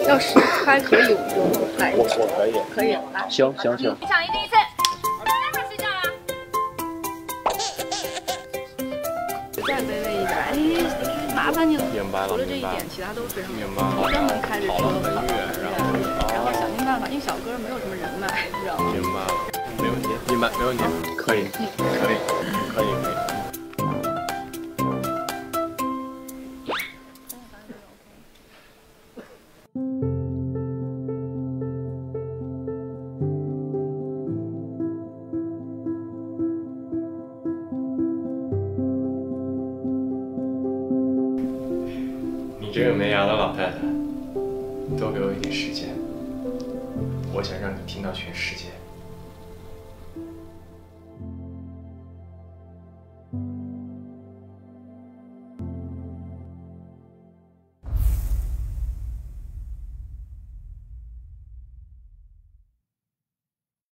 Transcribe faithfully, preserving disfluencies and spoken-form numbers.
要是还可以，我就来。 我我可以。 可以，来。 行行行。 一场一第一次。待会儿睡觉啦。 再卑微一点，哎，麻烦你了。 明白了， 除了这一明白了点，其他都非常明白了。 专门开着车跑了很远，然后然后想尽办法，因为小哥没有什么人脉，你知道吗？ 明白了，没问题，明白，没问题，可以，可以，可以，可以。你这个没牙的老太太，多给我一点时间，我想让你听到全世界。